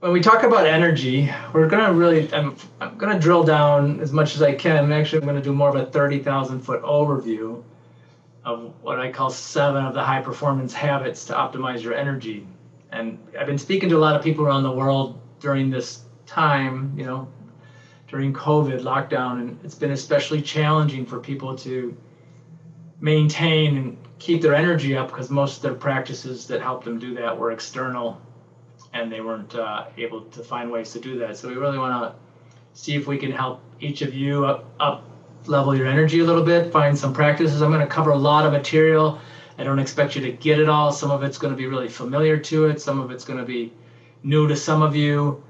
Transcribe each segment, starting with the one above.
when we talk about energy, we're going to really, I'm going to drill down as much as I can. Actually, I'm going to do more of a 30,000 foot overview of what I call 7 of the high performance habits to optimize your energy. And I've been speaking to a lot of people around the world during this time, during COVID lockdown, and it's been especially challenging for people to maintain and keep their energy up because most of their practices that helped them do that were external, and they weren't able to find ways to do that. So we really want to see if we can help each of you up level your energy a little bit, find some practices. I'm going to cover a lot of material. I don't expect you to get it all. Some of it's going to be really familiar to it. Some of it's going to be new to some of you.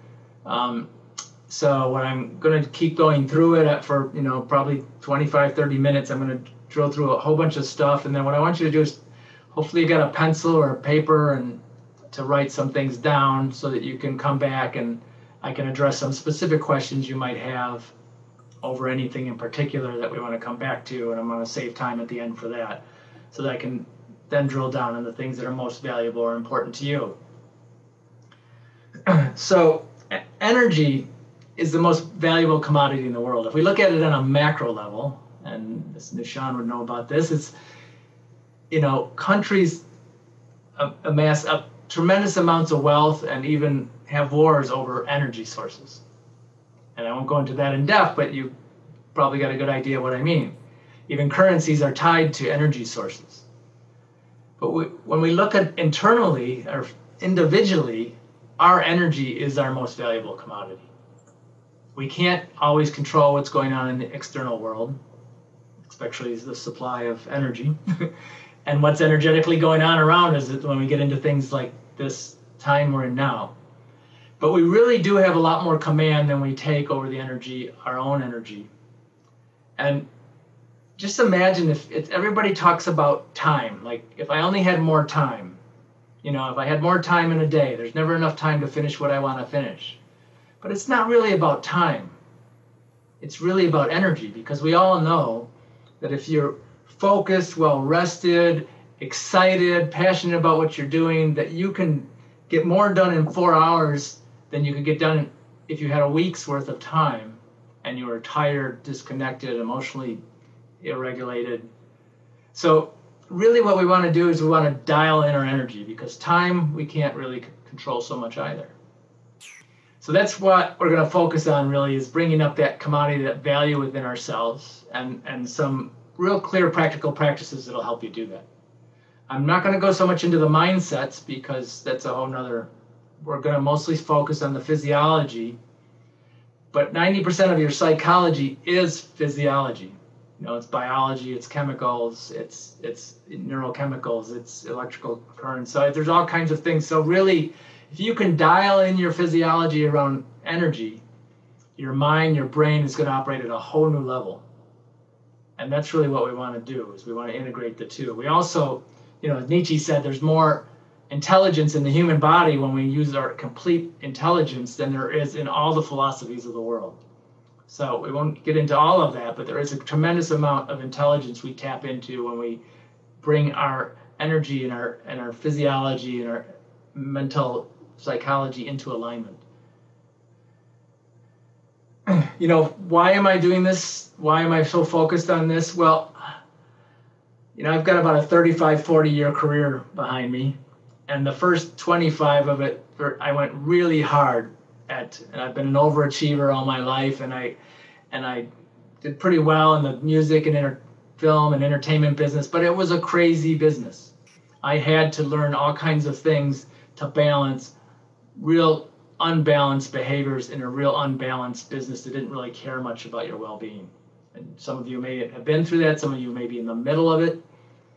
So when I'm going to keep going through it for, probably 25, 30 minutes, I'm going to drill through a whole bunch of stuff. And then what I want you to do is hopefully you got a pencil or a paper and to write some things down so that you can come back and I can address some specific questions you might have over anything in particular that we want to come back to. And I'm going to save time at the end for that so that I can then drill down on the things that are most valuable or important to you. So energy is the most valuable commodity in the world. If we look at it on a macro level, and Nishan would know about this, it's, countries amass tremendous amounts of wealth and even have wars over energy sources. And I won't go into that in depth, but you probably got a good idea what I mean. Even currencies are tied to energy sources. But when we look at internally or individually, our energy is our most valuable commodity. We can't always control what's going on in the external world, especially the supply of energy, and what's energetically going on around us when we get into things like this time we're in now. But we really do have a lot more command than we take over the energy, our own energy. And just imagine if everybody talks about time, like if I only had more time, if I had more time in a day, there's never enough time to finish what I want to finish. But it's not really about time. It's really about energy, because we all know that if you're focused, well-rested, excited, passionate about what you're doing, that you can get more done in 4 hours than you could get done if you had a week's worth of time and you were tired, disconnected, emotionally irregulated. So really what we want to do is we want to dial in our energy, because time we can't really control so much either. So that's what we're going to focus on, really, is bringing up that commodity, that value within ourselves, and some real clear practical practices that'll help you do that. I'm not going to go so much into the mindsets, because that's a whole nother. We're going to mostly focus on the physiology, but 90% of your psychology is physiology. It's biology, it's chemicals, it's neurochemicals, it's electrical currents. So there's all kinds of things. So really, if you can dial in your physiology around energy, your mind, your brain is going to operate at a whole new level. And that's really what we want to do, is we want to integrate the two. We also, as Nietzsche said, there's more intelligence in the human body when we use our complete intelligence than there is in all the philosophies of the world. So we won't get into all of that, but there is a tremendous amount of intelligence we tap into when we bring our energy and our physiology and our mental psychology into alignment. Why am I doing this? Why am I so focused on this? Well, I've got about a 35, 40-year career behind me. And the first 25 of it, I went really hard at, and I've been an overachiever all my life, and I did pretty well in the music and film and entertainment business, but it was a crazy business. I had to learn all kinds of things to balance real unbalanced behaviors in a real unbalanced business that didn't really care much about your well-being. And some of you may have been through that, some of you may be in the middle of it.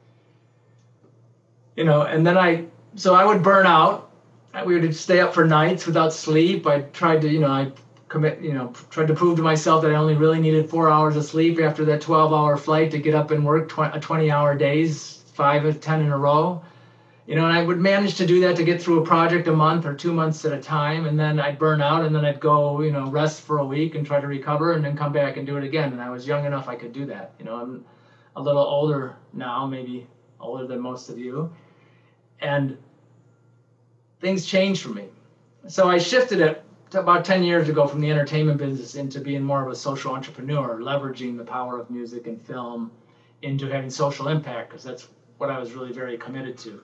And then I would burn out. We would stay up for nights without sleep. I tried to, tried to prove to myself that I only really needed 4 hours of sleep after that 12-hour flight to get up and work 20-hour days, 5 or 10 in a row. And I would manage to do that to get through a project a month or 2 months at a time. And then I'd burn out, and then I'd go, rest for a week and try to recover, and then come back and do it again. And I was young enough I could do that. I'm a little older now, maybe older than most of you. And things changed for me. So I shifted it about 10 years ago from the entertainment business into being more of a social entrepreneur, leveraging the power of music and film into having social impact, because that's what I was really very committed to.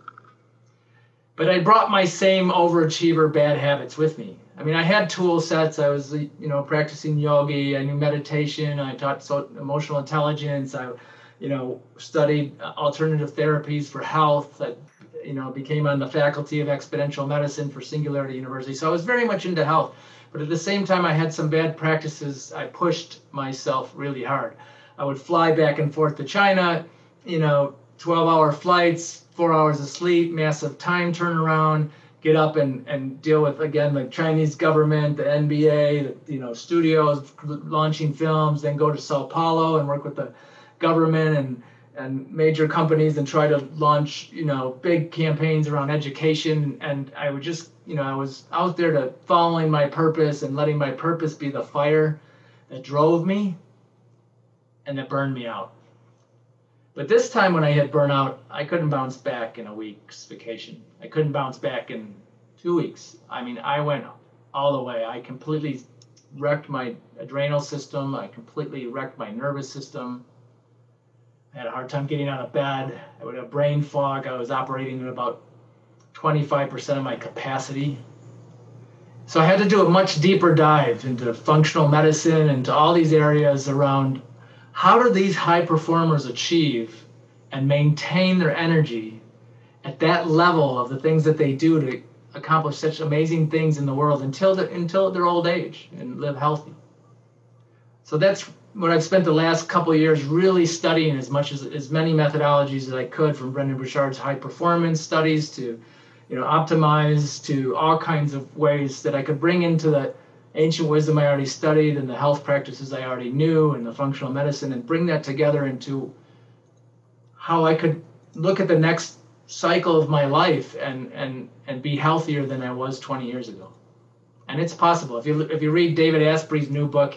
But I brought my same overachiever bad habits with me. I mean, I had tool sets. I was, practicing yogi. I knew meditation. I taught emotional intelligence. I, studied alternative therapies for health. I, became on the faculty of exponential medicine for Singularity University. So I was very much into health. But at the same time, I had some bad practices. I pushed myself really hard. I would fly back and forth to China, 12-hour flights, 4 hours of sleep, massive time turnaround, get up and deal with, again, the Chinese government, the NBA, studios launching films, then go to Sao Paulo and work with the government and major companies and try to launch, big campaigns around education. And I would just, I was out there to following my purpose and letting my purpose be the fire that drove me and that burned me out. But this time when I had burnout, I couldn't bounce back in a week's vacation. I couldn't bounce back in 2 weeks. I mean, I went all the way. I completely wrecked my adrenal system. I completely wrecked my nervous system. I had a hard time getting out of bed. I would have brain fog. I was operating at about 25% of my capacity. So I had to do a much deeper dive into functional medicine and to all these areas around how do these high performers achieve and maintain their energy at that level of the things that they do to accomplish such amazing things in the world until their old age and live healthy. So that's what I've spent the last couple of years really studying as many methodologies as I could, from Brendan Burchard's high performance studies to, optimize, to all kinds of ways that I could bring into the ancient wisdom I already studied and the health practices I already knew and the functional medicine, and bring that together into how I could look at the next cycle of my life and be healthier than I was 20 years ago. And it's possible. If you read David Asprey's new book,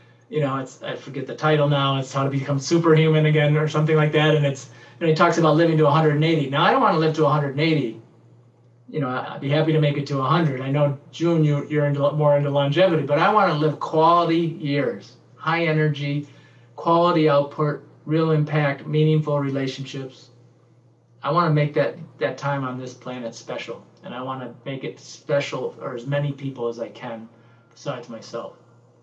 I forget the title now, it's How to Become Superhuman Again or something like that, and he talks about living to 180. Now, I don't want to live to 180. I'd be happy to make it to 100. I know, June, you're more into longevity, but I want to live quality years, high energy, quality output, real impact, meaningful relationships. I want to make that time on this planet special, and I want to make it special for as many people as I can besides myself.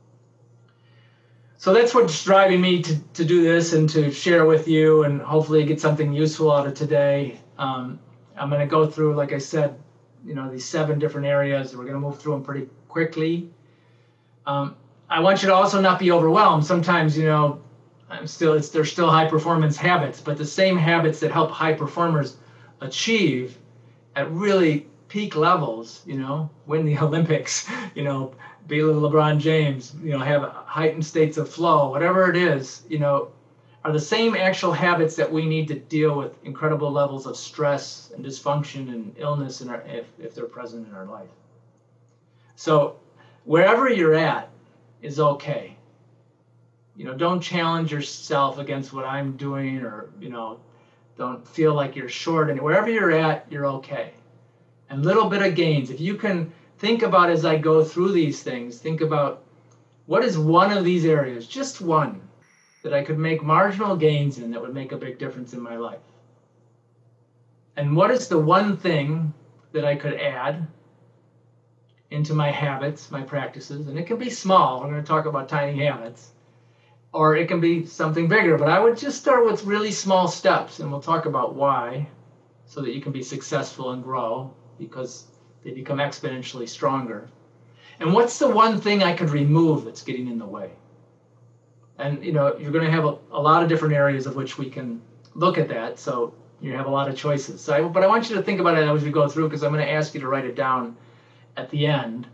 So that's what's driving me to do this and to share with you, and hopefully get something useful out of today. I'm going to go through, like I said, these 7 different areas. We're going to move through them pretty quickly. I want you to also not be overwhelmed. Sometimes, they're still high performance habits, but the same habits that help high performers achieve at really peak levels, win the Olympics, be little LeBron James, have heightened states of flow, whatever it is, are the same actual habits that we need to deal with incredible levels of stress and dysfunction and illness if they're present in our life. So wherever you're at is okay. Don't challenge yourself against what I'm doing, or, don't feel like you're short. And wherever you're at, you're okay. And little bit of gains. If you can think about, as I go through these things, think about what is one of these areas, just one, that I could make marginal gains in that would make a big difference in my life. And what is the one thing that I could add into my habits, my practices? And it can be small. We're going to talk about tiny habits. Or it can be something bigger. But I would just start with really small steps. And we'll talk about why, so that you can be successful and grow, because they become exponentially stronger. And what's the one thing I could remove that's getting in the way? And, you're going to have a lot of different areas of which we can look at that. So you have a lot of choices. But I want you to think about it as we go through, because I'm going to ask you to write it down at the end.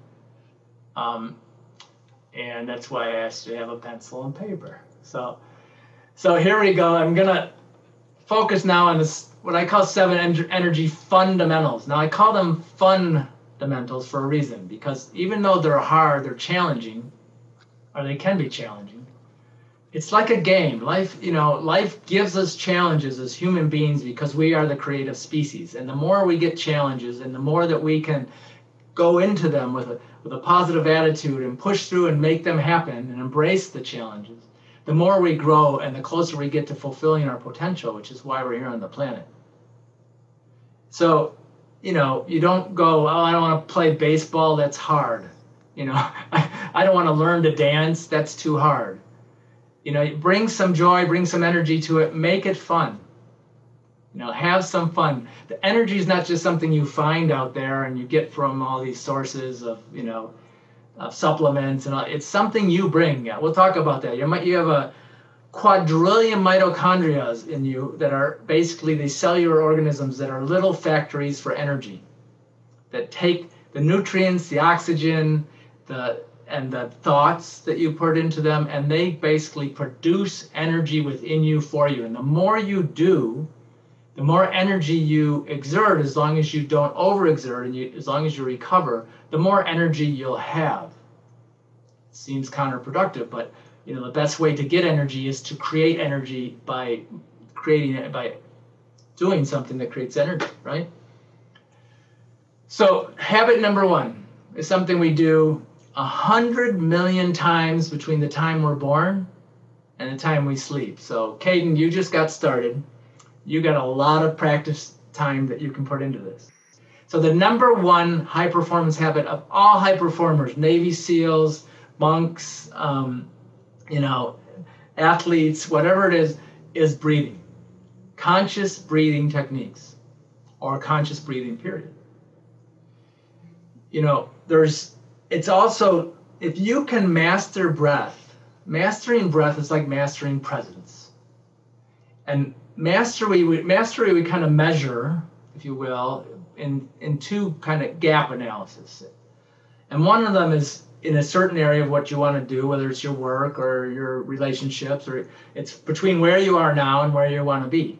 And that's why I asked you to have a pencil and paper. So here we go. I'm going to focus now on this, what I call 7 energy fundamentals. Now, I call them fundamentals for a reason, because even though they're hard, they're challenging, or they can be challenging. It's like a game. Life gives us challenges as human beings because we are the creative species. And the more we get challenges and the more that we can go into them with a positive attitude and push through and make them happen and embrace the challenges, the more we grow and the closer we get to fulfilling our potential, which is why we're here on the planet. So, you don't go, oh, I don't want to play baseball, that's hard. I don't want to learn to dance, that's too hard. Bring some joy, bring some energy to it, make it fun. Have some fun. The energy is not just something you find out there and you get from all these sources of, of supplements, and it's something you bring. Yeah, we'll talk about that. You have a quadrillion mitochondria in you that are basically these cellular organisms that are little factories for energy that take the nutrients, the oxygen, and the thoughts that you put into them, and they basically produce energy within you for you. And the more you do, the more energy you exert, as long as you don't overexert and as long as you recover, the more energy you'll have. It seems counterproductive, but the best way to get energy is to create energy by creating it, by doing something that creates energy, right? So habit number 1 is something we do 100 million times between the time we're born and the time we sleep. So Caden, you just got started. You got a lot of practice time that you can put into this. So the number 1 high performance habit of all high performers, Navy SEALs, monks, athletes, whatever it is breathing. Conscious breathing techniques, or conscious breathing, period. It's also, if you can master breath, mastering breath is like mastering presence. And mastery we kind of measure, if you will, in 2 kind of gap analysis. And one of them is in a certain area of what you want to do, whether it's your work or your relationships, or it's between where you are now and where you want to be.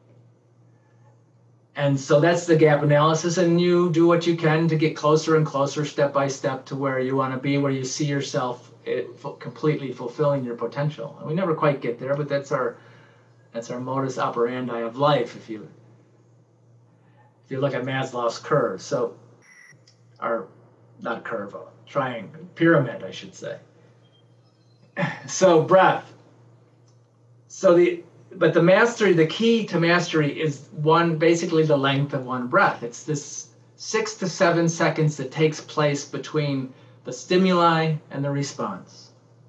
And so that's the gap analysis, and you do what you can to get closer and closer, step by step, to where you want to be, where you see yourself completely fulfilling your potential. And we never quite get there, but that's our modus operandi of life. If you look at Maslow's curve, so not curve, triangle, pyramid, I should say. So breath. But the key to mastery is basically the length of one breath. It's this 6 to 7 seconds that takes place between the stimuli and the response.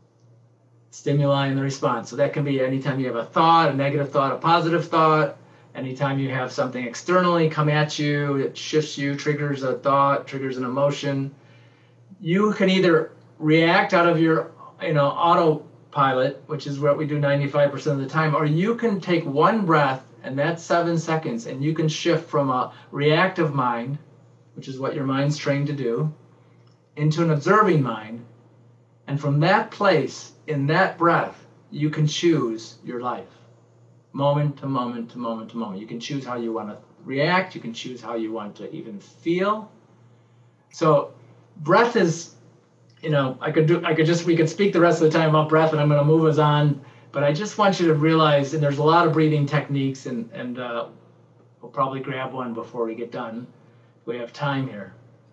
Stimuli and the response. So that can be anytime you have a thought, a negative thought, a positive thought, anytime you have something externally come at you, it shifts you, triggers a thought, triggers an emotion. You can either react out of your autopilot, which is what we do 95% of the time, or you can take one breath, and that's 7 seconds, and you can shift from a reactive mind, which is what your mind's trained to do, into an observing mind. And from that place, in that breath, you can choose your life, moment to moment to moment to moment. You can choose how you want to react. You can choose how you want to even feel. So breath is, we could speak the rest of the time about breath, and I'm going to move us on, but I just want you to realize, and there's a lot of breathing techniques, and we'll probably grab one before we get done. We have time here.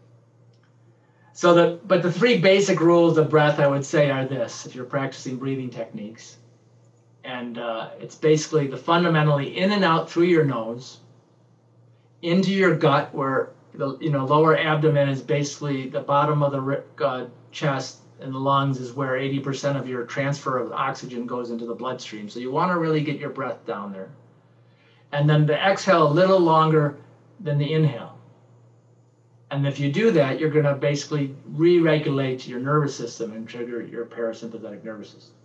But the 3 basic rules of breath, I would say, are this, if you're practicing breathing techniques. And it's basically fundamentally in and out through your nose, into your gut, where the lower abdomen is basically the bottom of the chest, and the lungs is where 80% of your transfer of oxygen goes into the bloodstream. So you want to really get your breath down there. And then the exhale a little longer than the inhale. And if you do that, you're going to basically re-regulate your nervous system and trigger your parasympathetic nervous system.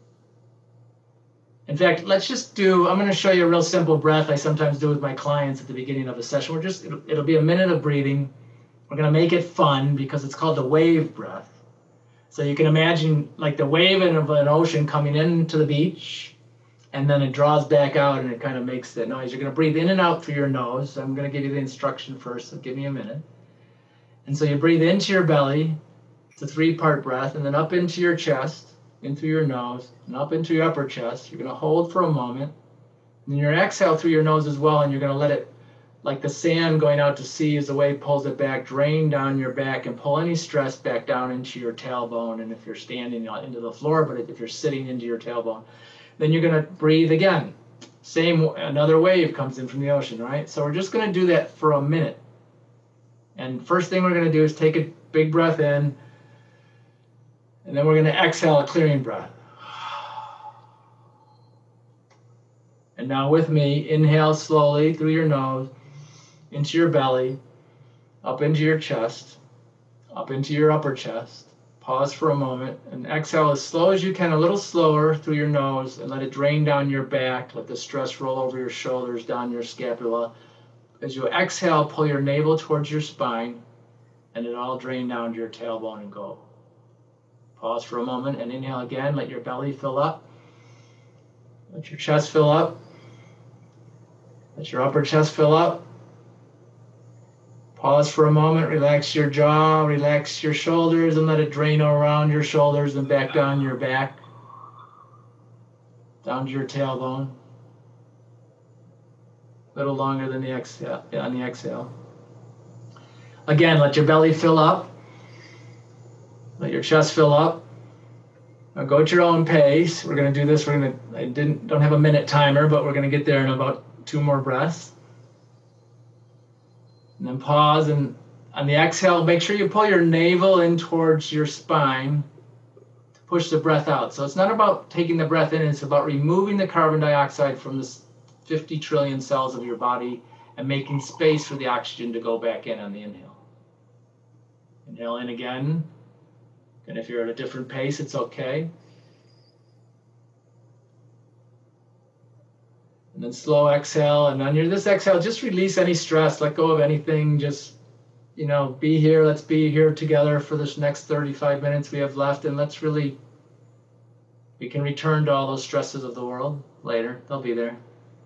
In fact, I'm going to show you a real simple breath I sometimes do with my clients at the beginning of a session. It'll be a minute of breathing. We're going to make it fun because it's called the wave breath. So you can imagine like the wave of an ocean coming into the beach, and then it draws back out and it kind of makes that noise. You're going to breathe in and out through your nose. I'm going to give you the instruction first, so give me a minute. And so you breathe into your belly. It's a 3-part breath, and then up into your chest, in through your nose, and up into your upper chest. You're going to hold for a moment. And then you exhale through your nose as well, and you're going to let it like the sand going out to sea as the wave pulls it back, drain down your back and pull any stress back down into your tailbone. And if you're standing into the floor, but if you're sitting into your tailbone, then you're going to breathe again. Another wave comes in from the ocean, right? So we're just going to do that for a minute. And first thing we're going to do is take a big breath in, and then we're going to exhale a clearing breath. And now with me, inhale slowly through your nose, into your belly, up into your chest, up into your upper chest. Pause for a moment and exhale as slow as you can, a little slower through your nose, and let it drain down your back. Let the stress roll over your shoulders, down your scapula. As you exhale, pull your navel towards your spine, and it all drain down to your tailbone and go. Pause for a moment and inhale again. Let your belly fill up. Let your chest fill up. Let your upper chest fill up. Pause for a moment, relax your jaw, relax your shoulders, and let it drain around your shoulders and back down your back, down to your tailbone. A little longer than the exhale, on the exhale. Again, let your belly fill up. Let your chest fill up. Now go at your own pace. We're going to do this. I don't have a minute timer, but we're going to get there in about 2 more breaths. And then pause, and on the exhale, make sure you pull your navel in towards your spine to push the breath out. So it's not about taking the breath in, it's about removing the carbon dioxide from the 50 trillion cells of your body and making space for the oxygen to go back in on the inhale. Inhale in again, and if you're at a different pace, it's okay. And then slow exhale, and on this exhale, just release any stress, let go of anything, just, be here. Let's be here together for this next 35 minutes we have left, and we can return to all those stresses of the world later. They'll be there.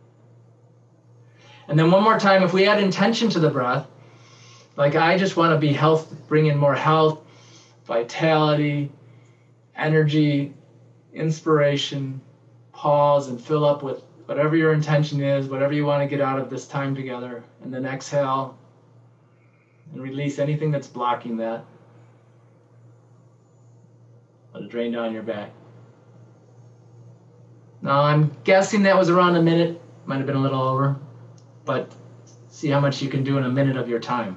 And then one more time, if we add intention to the breath, like I just want to be bring in more health, vitality, energy, inspiration, pause and fill up with whatever your intention is, whatever you want to get out of this time together, and then exhale and release anything that's blocking that. Let it drain down your back. Now I'm guessing that was around a minute, might have been a little over, but see how much you can do in a minute of your time.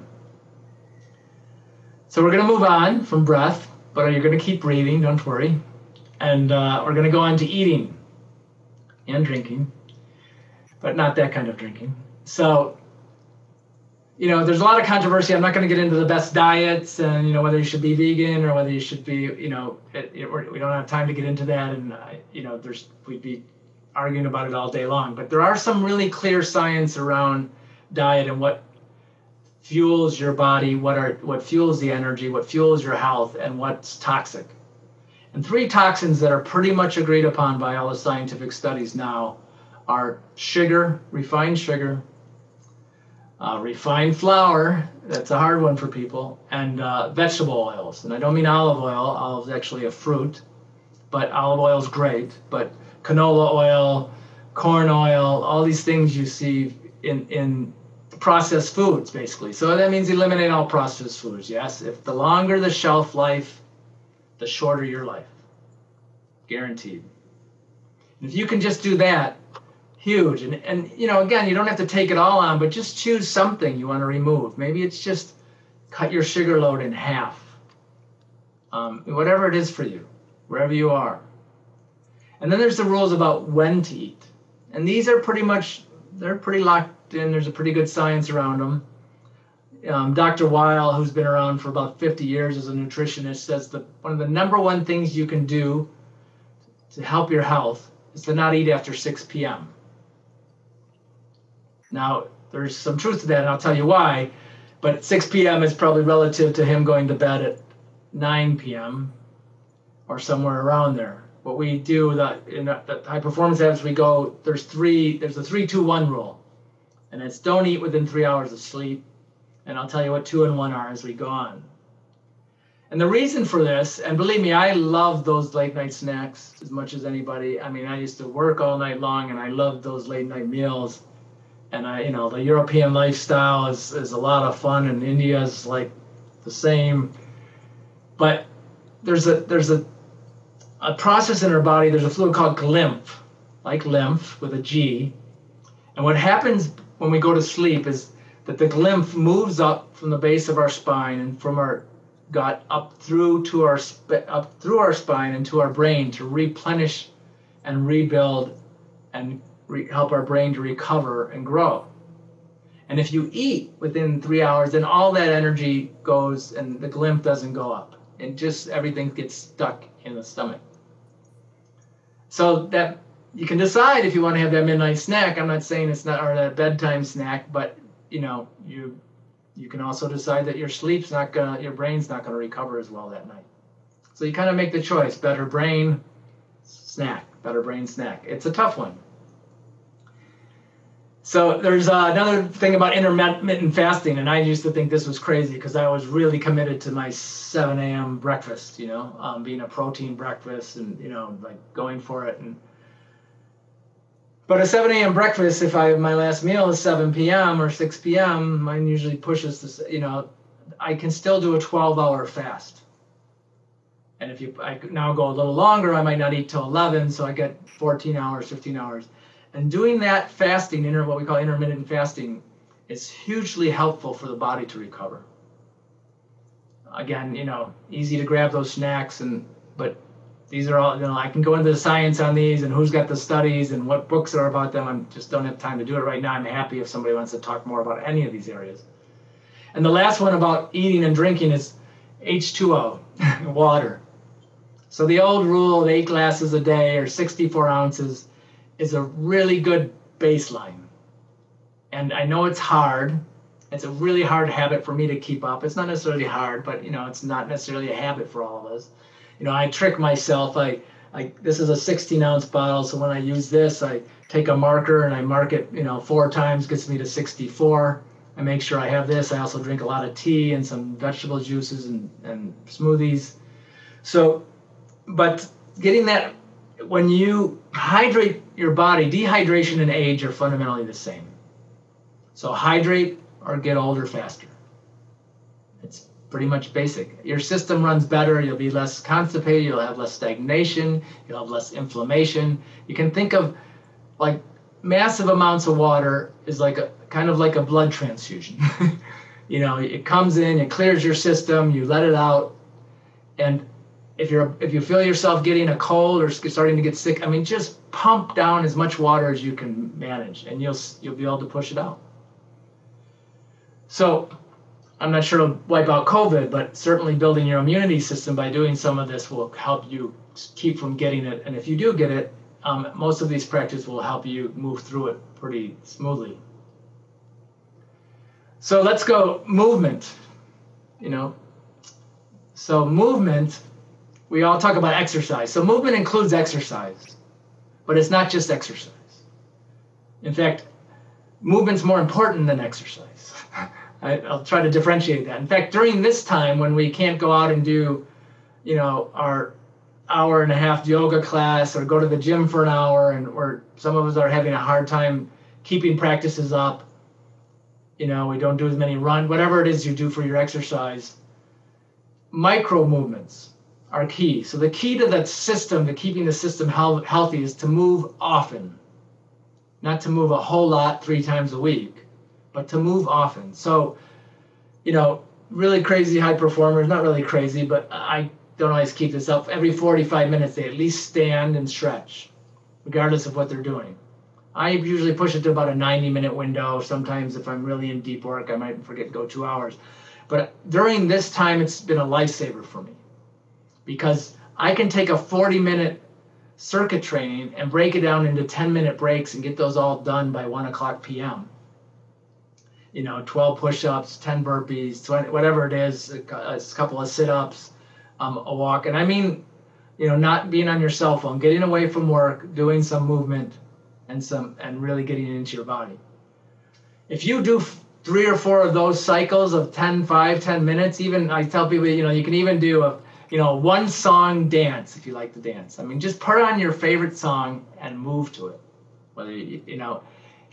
So we're going to move on from breath, but you're going to keep breathing, don't worry. And we're going to go on to eating and drinking, but not that kind of drinking. So, there's a lot of controversy. I'm not going to get into the best diets and, whether you should be vegan or whether you should be, we don't have time to get into that. And, we'd be arguing about it all day long. But there are some really clear science around diet and what fuels your body, what fuels the energy, what fuels your health, and what's toxic. And 3 toxins that are pretty much agreed upon by all the scientific studies now are sugar, refined flour, that's a hard one for people, and vegetable oils. And I don't mean olive oil. Olive is actually a fruit, but olive oil is great. But canola oil, corn oil, all these things you see in processed foods, basically. So that means eliminate all processed foods, yes? If the longer the shelf life, the shorter your life. Guaranteed. And if you can just do that, huge. And again, you don't have to take it all on, but just choose something you want to remove. Maybe it's just cut your sugar load in half. Whatever it is for you, wherever you are. And then there's the rules about when to eat. And these are they're pretty locked in. There's a pretty good science around them. Dr. Weil, who's been around for about 50 years as a nutritionist, says that one of the number one things you can do to help your health is to not eat after 6 p.m. Now, there's some truth to that, and I'll tell you why, but 6 p.m. is probably relative to him going to bed at 9 p.m. or somewhere around there. What we do in the high performance habits, there's a 3-2-1 rule, and it's don't eat within 3 hours of sleep. And I'll tell you what 2 and 1 are as we go on. And the reason for this, and believe me, I love those late night snacks as much as anybody. I mean, I used to work all night long and I loved those late night meals. And the European lifestyle is a lot of fun, and India is like the same. But there's a process in our body. There's a fluid called lymph, like lymph with a G. And what happens when we go to sleep is that the lymph moves up from the base of our spine and from our gut up through our spine into our brain to replenish and rebuild and help our brain to recover and grow. And if you eat within 3 hours, then all that energy goes and the lymph doesn't go up. And just everything gets stuck in the stomach. So that you can decide if you want to have that midnight snack. I'm not saying it's not, or that bedtime snack, but you can also decide that your brain's not gonna recover as well that night. So you kind of make the choice: better brain snack. It's a tough one. So there's another thing about intermittent fasting, and I used to think this was crazy because I was really committed to my 7 a.m. breakfast, being a protein breakfast and, like going for it. But a 7 a.m. breakfast, if my last meal is 7 p.m. or 6 p.m., mine usually pushes to, I can still do a 12-hour fast. And if I now go a little longer, I might not eat till 11, so I get 14 hours, 15 hours. And doing that fasting, what we call intermittent fasting, is hugely helpful for the body to recover. Again, easy to grab those snacks, but these are all, I can go into the science on these and who's got the studies and what books are about them. I just don't have time to do it right now. I'm happy if somebody wants to talk more about any of these areas. And the last one about eating and drinking is H2O, water. So the old rule of 8 glasses a day or 64 ounces is a really good baseline. And I know it's hard. It's a really hard habit for me to keep up. It's not necessarily hard, but it's not necessarily a habit for all of us. I trick myself. This is a 16-ounce bottle, so when I use this, I take a marker and I mark it, 4 times, gets me to 64. I make sure I have this. I also drink a lot of tea and some vegetable juices and smoothies. So, but getting that, when you hydrate your body, dehydration and age are fundamentally the same. So hydrate or get older faster. It's pretty much basic. Your system runs better. You'll be less constipated. You'll have less stagnation. You'll have less inflammation. You can think of like massive amounts of water is kind of like a blood transfusion. It comes in, it clears your system, you let it out, and if you feel yourself getting a cold or starting to get sick, just pump down as much water as you can manage, and you'll be able to push it out. So I'm not sure it'll wipe out COVID, but certainly building your immunity system by doing some of this will help you keep from getting it. And if you do get it, most of these practices will help you move through it pretty smoothly. So let's go movement. So movement, we all talk about exercise. So movement includes exercise, but it's not just exercise. In fact, movement's more important than exercise. I'll try to differentiate that. In fact, during this time when we can't go out and do, our hour-and-a-half yoga class or go to the gym for an hour, or some of us are having a hard time keeping practices up, we don't do as many whatever it is you do for your exercise, micro movements are key. So the key to that system, to keeping the system healthy, is to move often. Not to move a whole lot 3 times a week, but to move often. So, really crazy high performers, not really crazy, but I don't always keep this up. Every 45 minutes, they at least stand and stretch, regardless of what they're doing. I usually push it to about a 90-minute window. Sometimes if I'm really in deep work, I might forget to go 2 hours. But during this time, it's been a lifesaver for me, because I can take a 40-minute circuit training and break it down into 10-minute breaks and get those all done by 1 o'clock p.m. 12 push-ups, 10 burpees, 20, whatever it is, a couple of sit-ups, a walk. And not being on your cell phone, getting away from work, doing some movement and really getting into your body. If you do 3 or 4 of those cycles of 10 minutes, even I tell people, you can even do a one song dance if you like to dance. Just put on your favorite song and move to it. Whether just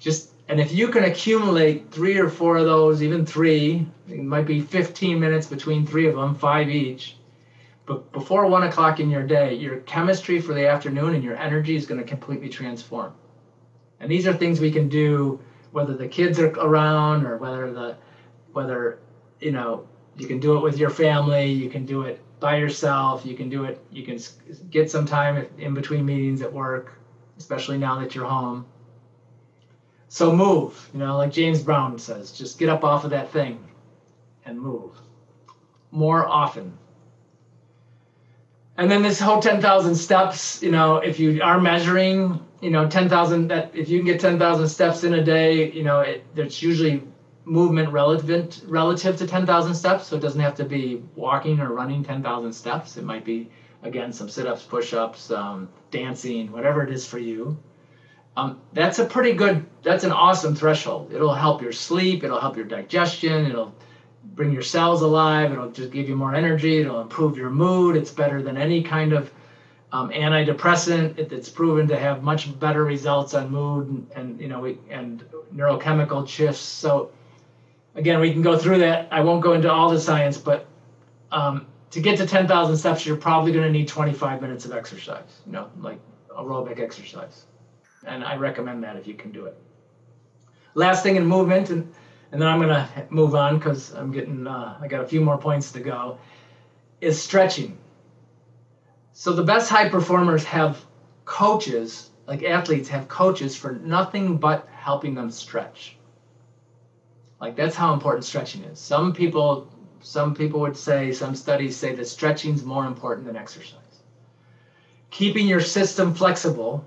And if you can accumulate 3 or 4 of those, even 3, it might be 15 minutes between 3 of them, 5 each. But before 1 o'clock in your day, your chemistry for the afternoon and your energy is going to completely transform. And these are things we can do whether the kids are around or whether you can do it with your family, you can do it by yourself, you can get some time in between meetings at work, especially now that you're home. So move, like James Brown says, just get up off of that thing and move more often. And then this whole 10,000 steps, if you are measuring, 10,000, that if you can get 10,000 steps in a day, there's usually movement relative to 10,000 steps. So it doesn't have to be walking or running 10,000 steps. It might be, again, some sit-ups, push-ups, dancing, whatever it is for you. That's an awesome threshold. It'll help your sleep. It'll help your digestion. It'll bring your cells alive. It'll just give you more energy. It'll improve your mood. It's better than any kind of antidepressant. It's proven to have much better results on mood and neurochemical shifts. So again, we can go through that. I won't go into all the science, but to get to 10,000 steps, you're probably going to need 25 minutes of exercise, like aerobic exercise. And I recommend that if you can do it. Last thing in movement, and then I'm going to move on because I got a few more points to go, is stretching. So the best high performers have coaches, like athletes have coaches for nothing but helping them stretch. Like that's how important stretching is. Some people would say, some studies say that stretching is more important than exercise. Keeping your system flexible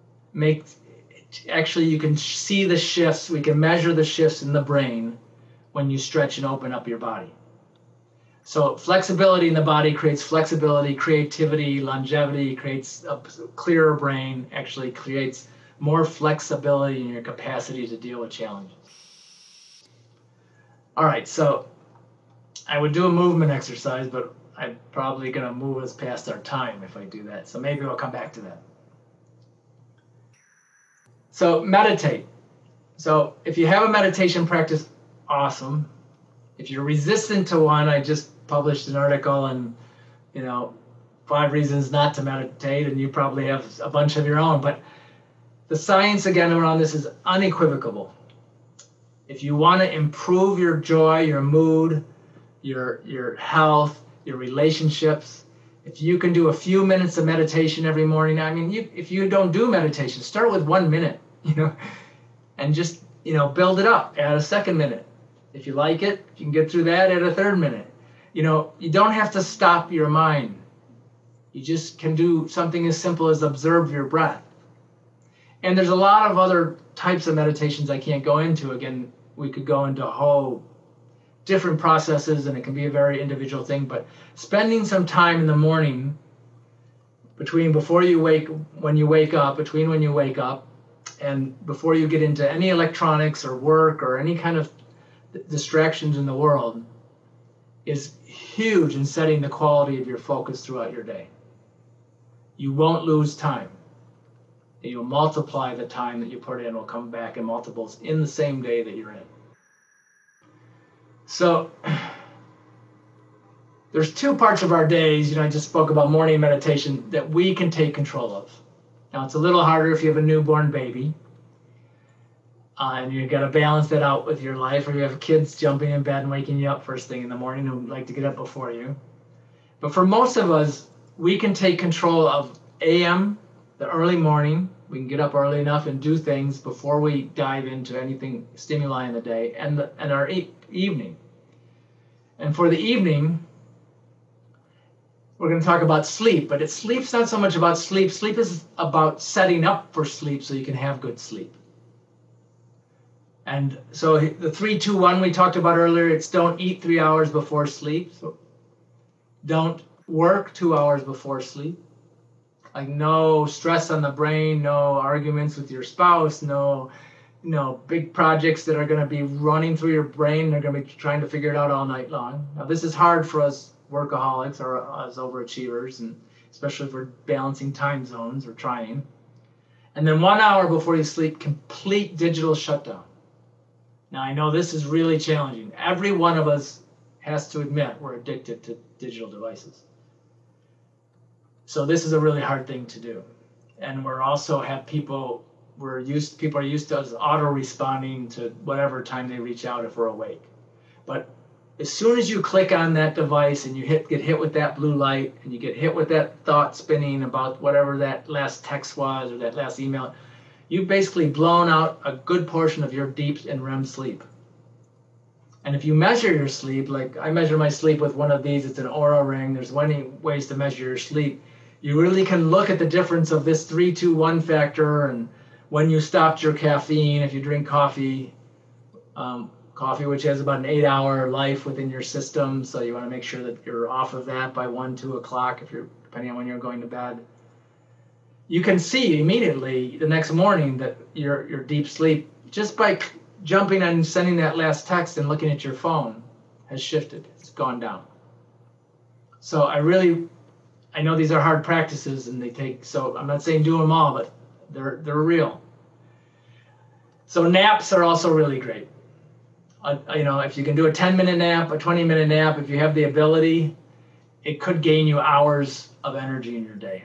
you can see the shifts, we can measure the shifts in the brain when you stretch and open up your body. So flexibility in the body creates flexibility, creativity, longevity, creates a clearer brain, actually creates more flexibility in your capacity to deal with challenges. All right, so I would do a movement exercise, but I'm probably going to move us past our time if I do that. So maybe we'll come back to that. So meditate. So if you have a meditation practice, awesome. If you're resistant to one, I just published an article on, 5 reasons not to meditate, and you probably have a bunch of your own. But the science, again, around this is unequivocal. If you want to improve your joy, your mood, your health, your relationships, if you can do a few minutes of meditation every morning, if you don't do meditation, start with 1 minute, and just, build it up, add a 2nd minute. If you like it, if you can get through that, add a 3rd minute. You don't have to stop your mind. You just can do something as simple as observe your breath. And there's a lot of other types of meditations I can't go into. Again, we could go into whole different processes, and it can be a very individual thing, but spending some time in the morning between when you wake up and before you get into any electronics or work or any kind of distractions in the world is huge in setting the quality of your focus throughout your day. You won't lose time. You'll multiply the time that you put in, will come back in multiples in the same day that you're in. So there's 2 parts of our days, I just spoke about morning meditation, that we can take control of. Now it's a little harder if you have a newborn baby, and you've got to balance that out with your life, or you have kids jumping in bed and waking you up first thing in the morning who like to get up before you. But for most of us, we can take control of AM, the early morning. We can get up early enough and do things before we dive into anything stimuli in the day, and our evening. And for the evening, we're going to talk about sleep, but sleep's not so much about sleep. Sleep is about setting up for sleep so you can have good sleep. And so the 3-2-1 we talked about earlier, it's don't eat 3 hours before sleep. So don't work 2 hours before sleep. Like no stress on the brain, no arguments with your spouse, no big projects that are going to be running through your brain. They're going to be trying to figure it out all night long. Now, this is hard for us workaholics or us overachievers, and especially if we're balancing time zones or trying. And then 1 hour before you sleep, complete digital shutdown. Now, I know this is really challenging. Every one of us has to admit we're addicted to digital devices. So this is a really hard thing to do. And we're also have people are used to us auto-responding to whatever time they reach out if we're awake. But as soon as you click on that device and you get hit with that blue light and you get hit with that thought spinning about whatever that last text was or that last email, you've basically blown out a good portion of your deep and REM sleep. And if you measure your sleep, like I measure my sleep with one of these, it's an Oura ring. There's many ways to measure your sleep. You really can look at the difference of this 3-2-1 factor, and when you stopped your caffeine, if you drink coffee, which has about an 8-hour life within your system, so you want to make sure that you're off of that by 1-2 o'clock depending on when you're going to bed. You can see immediately the next morning that your deep sleep, just by jumping and sending that last text and looking at your phone, has shifted. It's gone down. So I know these are hard practices and so I'm not saying do them all, but they're real. So naps are also really great. If you can do a 10-minute nap, a 20-minute nap, if you have the ability, it could gain you hours of energy in your day.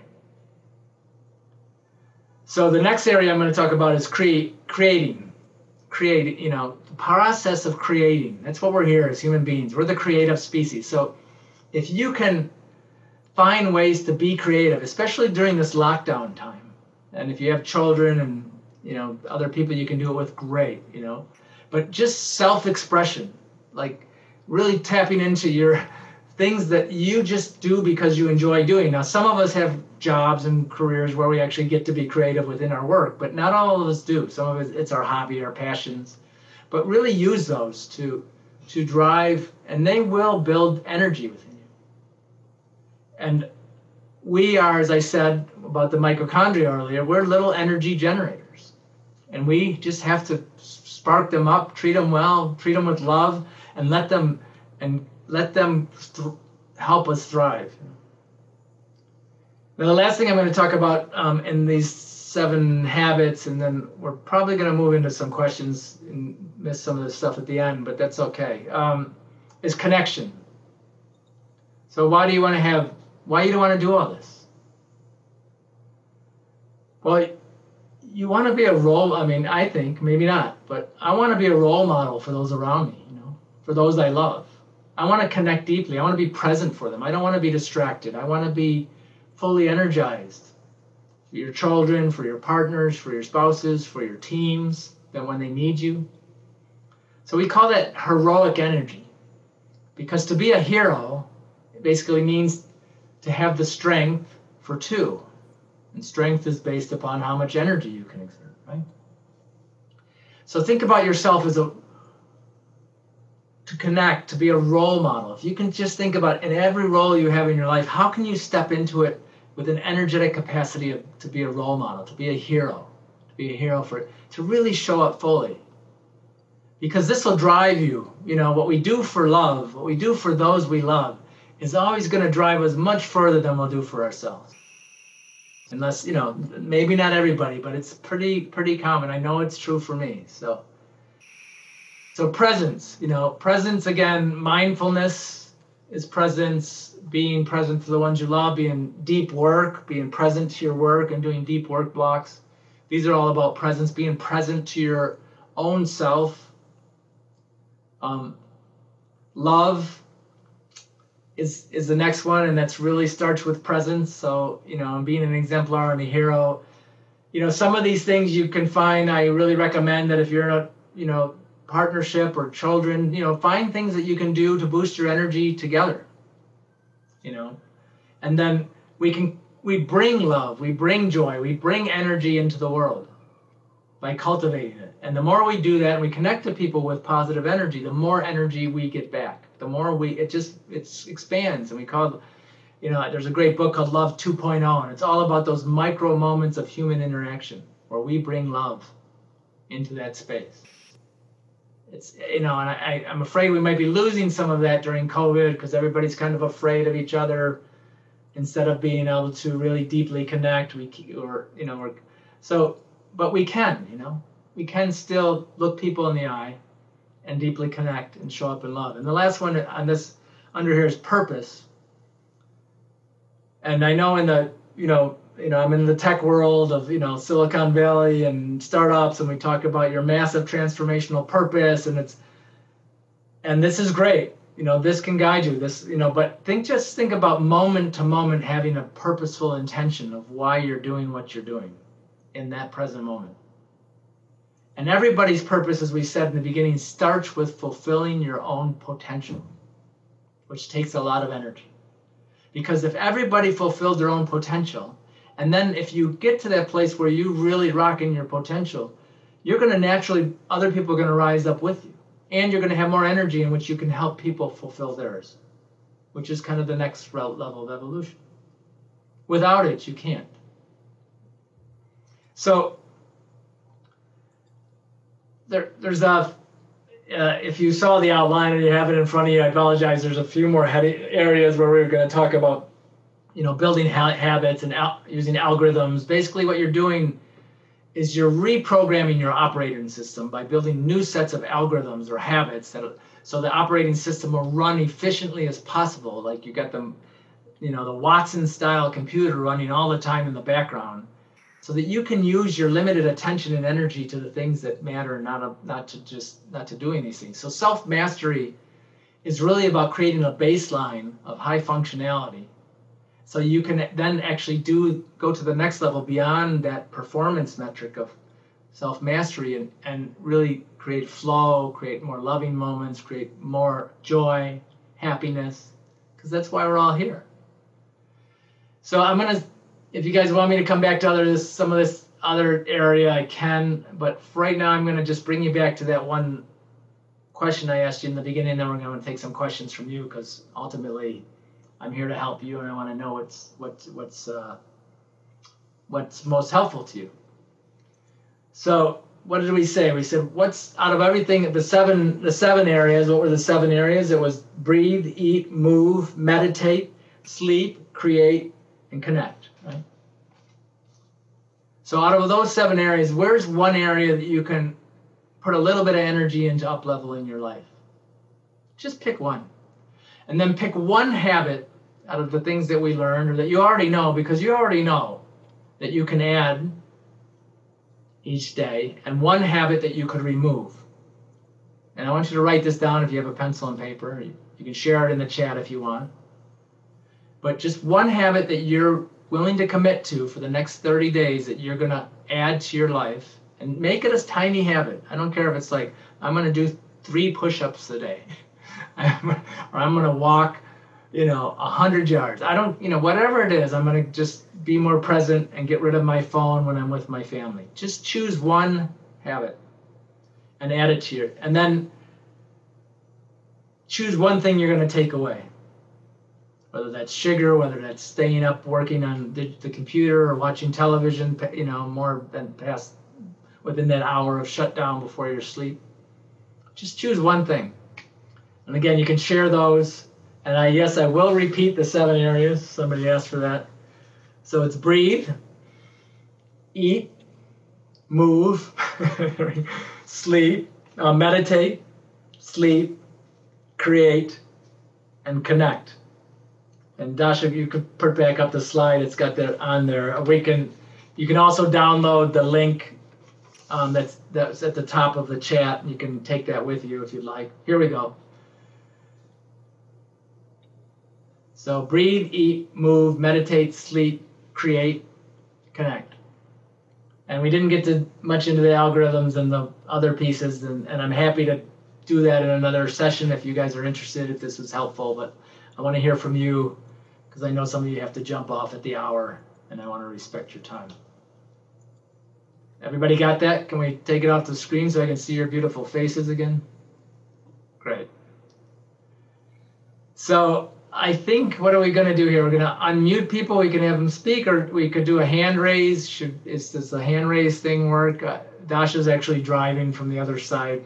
So the next area I'm going to talk about is creating, the process of creating. That's what we're here as human beings. We're the creative species. So if you can find ways to be creative, especially during this lockdown time, and if you have children and other people you can do it with, great, but just self-expression, like really tapping into your things that you just do because you enjoy doing. Now, some of us have jobs and careers where we actually get to be creative within our work, but not all of us do. Some of it's our hobby, our passions, but really use those to drive, and they will build energy within you. And we are, as I said about the mitochondria earlier, we're little energy generators. And we just have to spark them up, treat them well, treat them with love, and let them help us thrive. Now, the last thing I'm going to talk about in these 7 habits, and then we're probably going to move into some questions and miss some of the stuff at the end, but that's okay, is connection. So why do you want to do all this? Well, you want to be a role, I think, maybe not, but I want to be a role model for those around me, for those I love. I want to connect deeply. I want to be present for them. I don't want to be distracted. I want to be fully energized for your children, for your partners, for your spouses, for your teams, that when they need you. So we call that heroic energy, because to be a hero basically means to have the strength for 2. And strength is based upon how much energy you can exert, right? So think about yourself to connect, to be a role model. If you can just think about in every role you have in your life, how can you step into it with an energetic capacity to be a role model, to be a hero, to really show up fully? Because this will drive you. What we do for love, what we do for those we love, is always going to drive us much further than we'll do for ourselves. Unless, maybe not everybody, but it's pretty common. I know it's true for me. So presence, presence again, mindfulness is presence, being present to the ones you love, being deep work, being present to your work and doing deep work blocks. These are all about presence, being present to your own self. Love is the next one, and that's really starts with presence. So, being an exemplar and a hero. Some of these things you can find, I really recommend that if you're in a, partnership or children, find things that you can do to boost your energy together, and then we bring love, we bring joy, we bring energy into the world by cultivating it. And the more we do that and we connect to people with positive energy, the more energy we get back. The more it expands, and we call there's a great book called Love 2.0, and it's all about those micro moments of human interaction where we bring love into that space. It's and I'm afraid we might be losing some of that during COVID, because everybody's kind of afraid of each other instead of being able to really deeply connect. So but we can, we can still look people in the eye and deeply connect and show up in love. And the last one on this under here is purpose. And I know I'm in the tech world of, Silicon Valley and startups, and we talk about your massive transformational purpose, and this is great. This can guide you, but think about moment to moment having a purposeful intention of why you're doing what you're doing in that present moment. And everybody's purpose, as we said in the beginning, starts with fulfilling your own potential, which takes a lot of energy. Because if everybody fulfilled their own potential, and then if you get to that place where you really rock in your potential, you're going to naturally, other people are going to rise up with you. And you're going to have more energy in which you can help people fulfill theirs, which is kind of the next level of evolution. Without it, you can't. So there's if you saw the outline and you have it in front of you, I apologize. There's a few more areas where we're going to talk about, building habits and using algorithms. Basically, what you're doing is you're reprogramming your operating system by building new sets of algorithms or habits so the operating system will run efficiently as possible. Like you got the Watson-style computer running all the time in the background, so that you can use your limited attention and energy to the things that matter, not to doing these things. So self-mastery is really about creating a baseline of high functionality, so you can then actually go to the next level beyond that performance metric of self-mastery and really create flow, create more loving moments, create more joy, happiness, because that's why we're all here. So if you guys want me to come back to some of this other area, I can, but for right now I'm going to just bring you back to that one question I asked you in the beginning, and then we're going to take some questions from you, because ultimately I'm here to help you, and I want to know what's most helpful to you. So what did we say? We said, what's out of everything, the seven areas, what were the 7 areas? It was breathe, eat, move, meditate, sleep, create, and connect, right? So out of those 7 areas, where's one area that you can put a little bit of energy into up-leveling your life? Just pick one. And then pick one habit out of the things that we learned, or that you already know, because you already know that you can add each day, and one habit that you could remove. And I want you to write this down if you have a pencil and paper. You can share it in the chat if you want. But just one habit that you're willing to commit to for the next 30 days that you're going to add to your life, and make it a tiny habit. I don't care if it's like, I'm going to do 3 push-ups a day, or I'm going to walk, 100 yards. I don't, whatever it is, I'm going to just be more present and get rid of my phone when I'm with my family. Just choose one habit and add it to and then choose one thing you're going to take away. Whether that's sugar, whether that's staying up working on the computer or watching television, more than past within that hour of shutdown before your sleep. Just choose one thing. And again, you can share those. And I will repeat the 7 areas. Somebody asked for that. So it's breathe, eat, move, sleep, meditate, sleep, create, and connect. And Dasha, you could put back up the slide. It's got that on there. You can also download the link that's at the top of the chat, and you can take that with you if you'd like. Here we go. So breathe, eat, move, meditate, sleep, create, connect. And we didn't get much into the algorithms and the other pieces, and I'm happy to do that in another session if you guys are interested, if this was helpful. But I want to hear from you, because I know some of you have to jump off at the hour, and I want to respect your time. Everybody got that? Can we take it off the screen so I can see your beautiful faces again? Great. So I think, what are we going to do here? We're going to unmute people. We can have them speak, or we could do a hand raise. Does the hand raise thing work? Dasha's actually driving from the other side,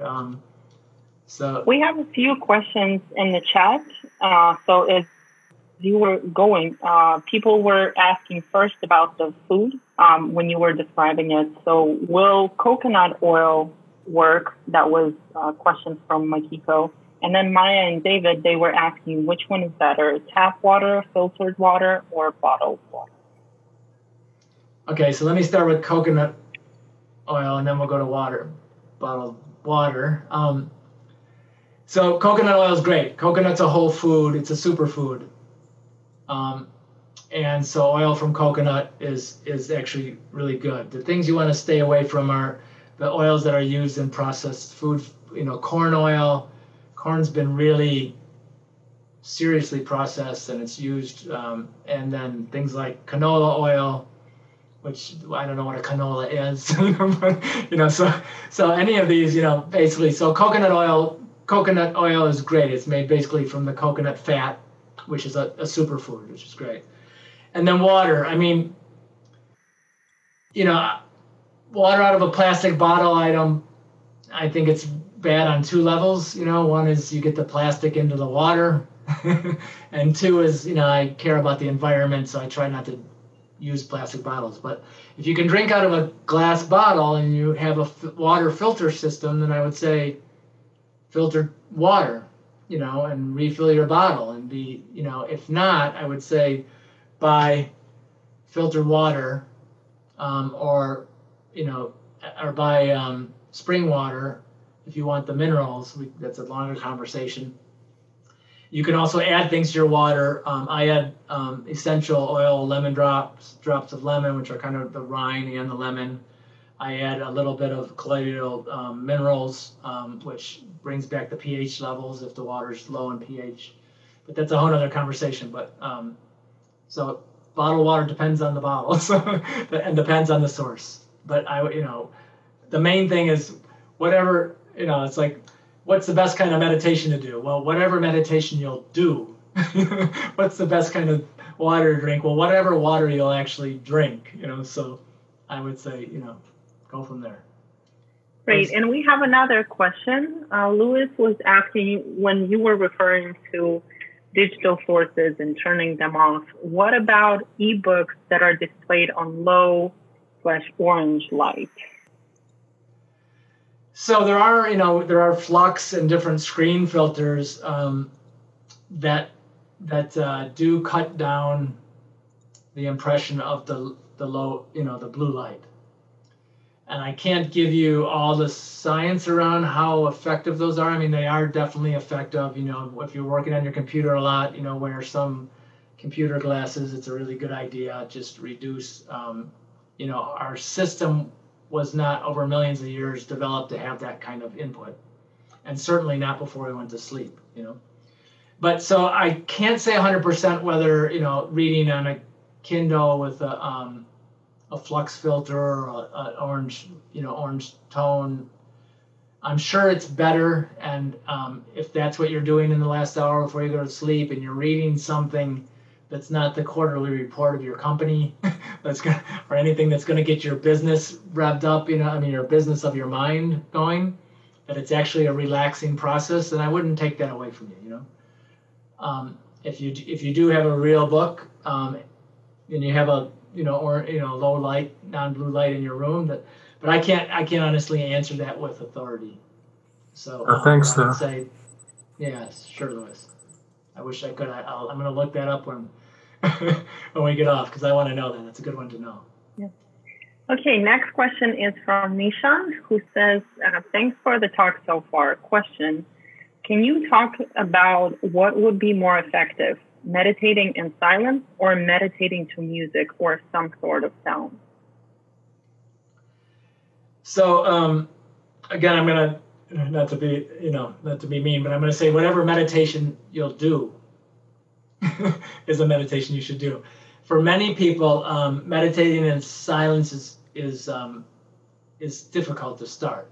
So we have a few questions in the chat. So you were going, people were asking first about the food when you were describing it. So will coconut oil work? That was a question from Makiko. And then Maya and David, they were asking which one is better, tap water, filtered water, or bottled water? Okay, so let me start with coconut oil, and then we'll go to water, bottled water. So coconut oil is great. Coconut's a whole food. It's a superfood. And so oil from coconut is actually really good. The things you want to stay away from are the oils that are used in processed food. Corn oil. Corn's been really seriously processed, and it's used. And then things like canola oil, which I don't know what a canola is. So any of these, basically. So coconut oil is great. It's made basically from the coconut fat, which is a superfood, which is great. And then water. I mean, water out of a plastic bottle, I think it's bad on two levels. One is you get the plastic into the water, and two is, I care about the environment, so I try not to use plastic bottles. But if you can drink out of a glass bottle and you have a water filter system, then I would say filtered water, and refill your bottle and be, if not, I would say buy filtered water, or buy spring water if you want the minerals. That's a longer conversation. You can also add things to your water. I add essential oil, lemon drops of lemon, which are kind of the rind and the lemon. I add a little bit of colloidal minerals, which brings back the pH levels if the water's low in pH. But that's a whole other conversation. But so bottled water depends on the bottle, and depends on the source. But the main thing is whatever, it's like, what's the best kind of meditation to do? Well, whatever meditation you'll do. What's the best kind of water to drink? Well, whatever water you'll actually drink, so I would say, go from there. Great. And we have another question. Louis was asking, when you were referring to digital sources and turning them off, what about ebooks that are displayed on low/orange light? So there are flux and different screen filters that do cut down the impression of the low, the blue light. And I can't give you all the science around how effective those are. I mean, they are definitely effective. If you're working on your computer a lot, wear some computer glasses. It's a really good idea. Just reduce, our system was not over millions of years developed to have that kind of input, and certainly not before we went to sleep. But so I can't say 100% whether reading on a Kindle with a flux filter or an orange tone. I'm sure it's better, and if that's what you're doing in the last hour before you go to sleep, and you're reading something that's not the quarterly report of your company, or anything that's going to get your business revved up, your business of your mind going, that it's actually a relaxing process, then I wouldn't take that away from you. If you do have a real book, and you have a low light, non-blue light in your room, but I can't honestly answer that with authority. So thanks, I would say, yes, sure, Louis. I wish I could. I'm going to look that up when we get off, because I want to know that. That's a good one to know. Yeah. Okay, next question is from Nishan, who says, thanks for the talk so far. Question, can you talk about what would be more effective, meditating in silence or meditating to music or some sort of sound? So again, I'm going to, not to be mean, but I'm going to say whatever meditation you'll do is a meditation you should do. For many people, meditating in silence is difficult to start.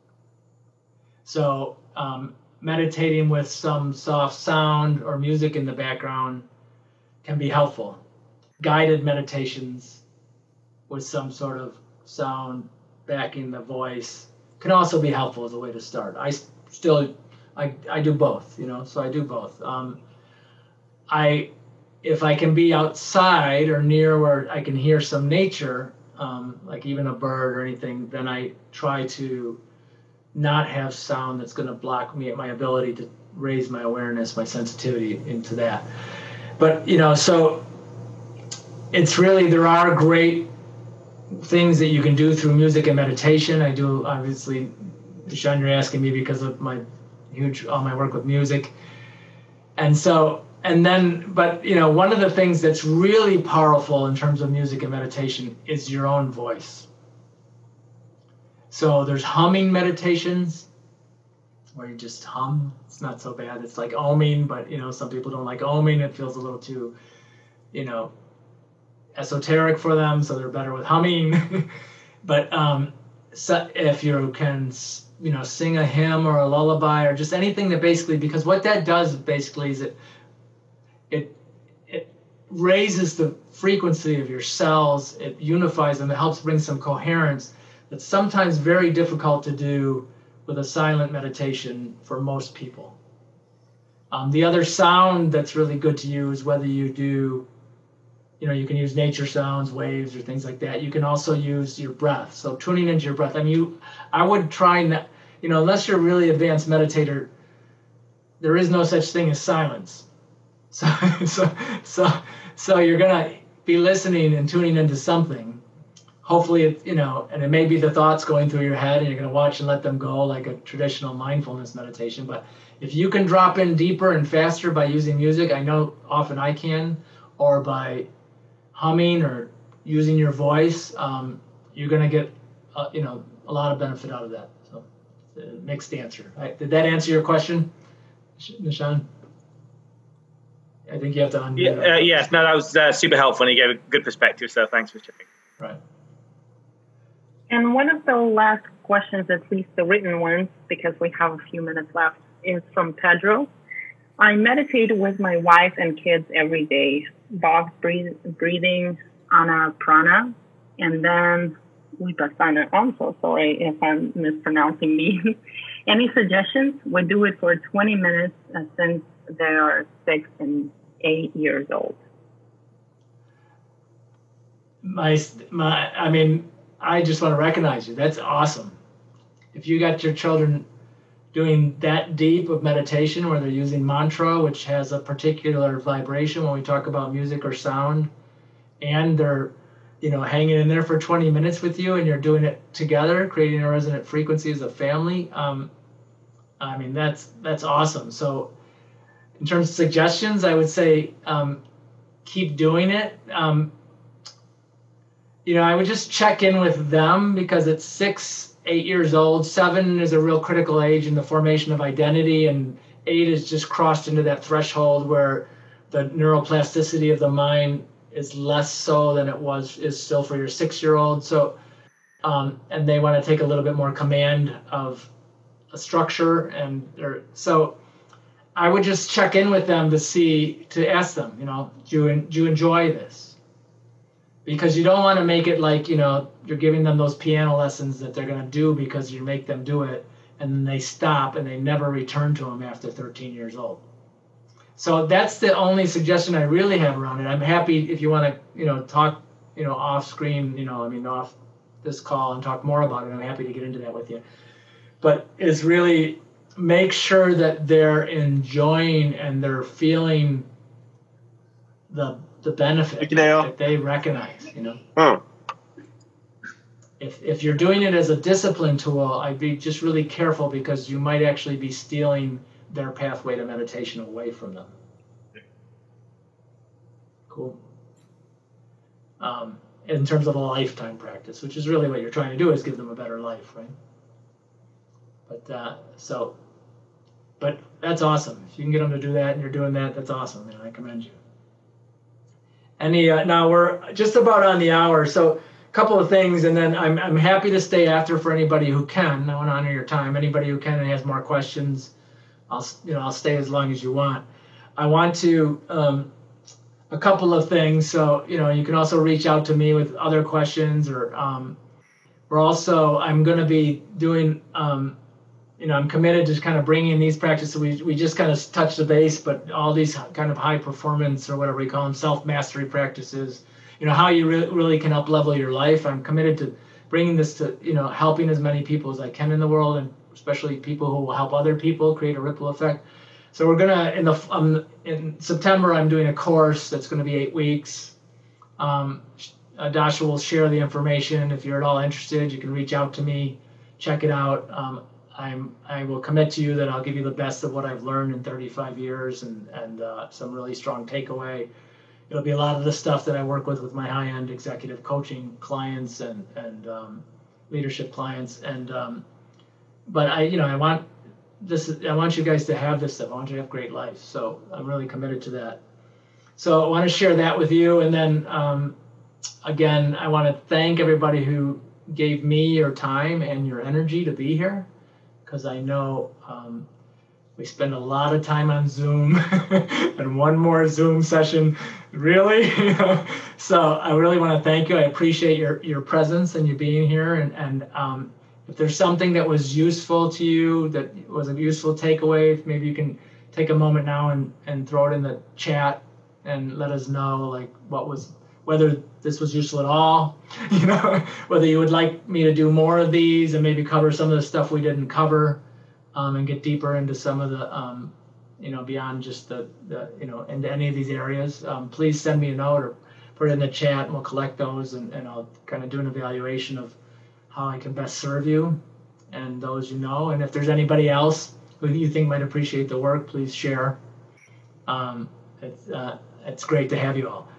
So meditating with some soft sound or music in the background can be helpful. Guided meditations with some sort of sound backing the voice can also be helpful as a way to start. I do both, so I do both. if I can be outside or near where I can hear some nature, like even a bird or anything, then I try to not have sound that's going to block me at my ability to raise my awareness, my sensitivity into that. But, so it's really, there are great things that you can do through music and meditation. I do, obviously, Sean, you're asking me because of all my work with music. And so, but one of the things that's really powerful in terms of music and meditation is your own voice. So there's humming meditations where you just hum. It's not so bad. It's like oming, but some people don't like oming. It feels a little too, esoteric for them, so they're better with humming. But so if you can, sing a hymn or a lullaby or just anything that basically, because what that does basically is it raises the frequency of your cells, it unifies them, it helps bring some coherence that's sometimes very difficult to do with a silent meditation for most people. The other sound that's really good to use, whether you do, you can use nature sounds, waves, or things like that. You can also use your breath. So tuning into your breath. I mean, I would try not, unless you're a really advanced meditator, there is no such thing as silence. So you're gonna be listening and tuning into something. Hopefully, and it may be the thoughts going through your head, and you're gonna watch and let them go like a traditional mindfulness meditation. But if you can drop in deeper and faster by using music, I know often I can, or by humming or using your voice, you're gonna get, a lot of benefit out of that. So, mixed answer. Did that answer your question, Nishan? I think you have to unmute. Yes, no, that was super helpful, and you gave a good perspective, so thanks for checking. Right. And one of the last questions, at least the written ones, because we have a few minutes left, is from Pedro. I meditate with my wife and kids every day, box breathing, anaprana, and then vipassana. I'm so sorry if I'm mispronouncing these. Any suggestions? We do it for 20 minutes since they are 6 and 8 years old. I just want to recognize you. That's awesome. If you got your children doing that deep of meditation where they're using mantra, which has a particular vibration when we talk about music or sound, and they're, hanging in there for 20 minutes with you and you're doing it together, creating a resonant frequency as a family, that's awesome. So in terms of suggestions, I would say keep doing it. I would just check in with them because it's 6, 8 years old. 7 is a real critical age in the formation of identity, and 8 is just crossed into that threshold where the neuroplasticity of the mind is less so than is still for your 6-year-old. So, and they want to take a little bit more command of a structure, so I would just check in with them to ask them, do you enjoy this? Because you don't want to make it like, you're giving them those piano lessons that they're going to do because you make them do it, and then they stop and they never return to them after 13 years old. So that's the only suggestion I really have around it. I'm happy if you want to, talk, off screen, off this call and talk more about it. I'm happy to get into that with you. But it's really make sure that they're enjoying and they're feeling the benefit that they recognize, If you're doing it as a discipline tool, I'd be just really careful because you might actually be stealing their pathway to meditation away from them. Cool. In terms of a lifetime practice, which is really what you're trying to do, is give them a better life, right? But that's awesome. If you can get them to do that and you're doing that, that's awesome. I commend you. Now we're just about on the hour, so a couple of things, and then I'm happy to stay after for anybody who can. I want to honor your time. Anybody who can and has more questions, I'll stay as long as you want. I want to a couple of things. So you can also reach out to me with other questions, or I'm going to be doing I'm committed to kind of bringing these practices. We just kind of touched the base, but all these kind of high performance or whatever we call them, self-mastery practices, how you really can up level your life. I'm committed to bringing this to, helping as many people as I can in the world, and especially people who will help other people create a ripple effect. So we're gonna in September, I'm doing a course that's going to be 8 weeks. Dasha will share the information. If you're at all interested, you can reach out to me, check it out. I will commit to you that I'll give you the best of what I've learned in 35 years and some really strong takeaway. It'll be a lot of the stuff that I work with my high-end executive coaching clients and leadership clients. But I want you guys to have this stuff. I want you to have great lives. So I'm really committed to that. So I want to share that with you. And then again, I want to thank everybody who gave me your time and your energy to be here, because I know we spend a lot of time on Zoom and one more Zoom session, really. So I really want to thank you. I appreciate your presence and you being here. And if there's something that was useful to you, that was a useful takeaway, maybe you can take a moment now and throw it in the chat and let us know whether this was useful at all, whether you would like me to do more of these and maybe cover some of the stuff we didn't cover, and get deeper into some of the, beyond just into any of these areas. Please send me a note or put it in the chat, and we'll collect those, and I'll kind of do an evaluation of how I can best serve you and those And if there's anybody else who you think might appreciate the work, please share. It's great to have you all.